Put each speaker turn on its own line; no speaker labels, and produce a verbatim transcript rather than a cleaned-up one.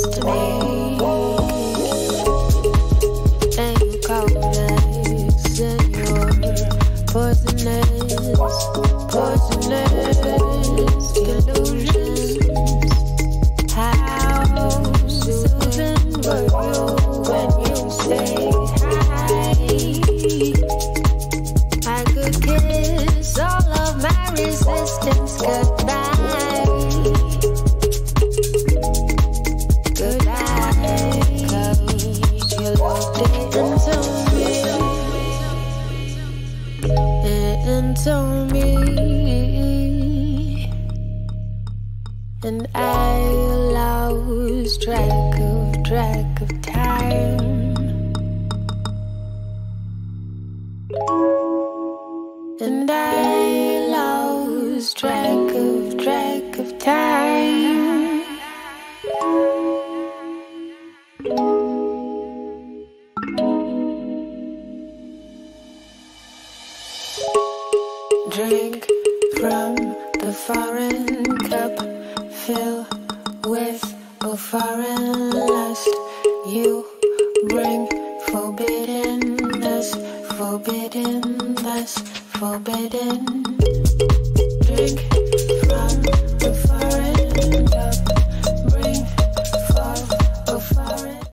to me. And you complex and you're poisonous, poisonous delusions. How soothing were you when you stayed high? I could kiss all of my resistance goodbye. Goodbye, 'cause you looked into me, into me, and I lost track of track of time, and I lost track of track of time. Drink from the foreign cup, fill with a foreign lust. You bring forbiddenness, forbiddenness, forbidden.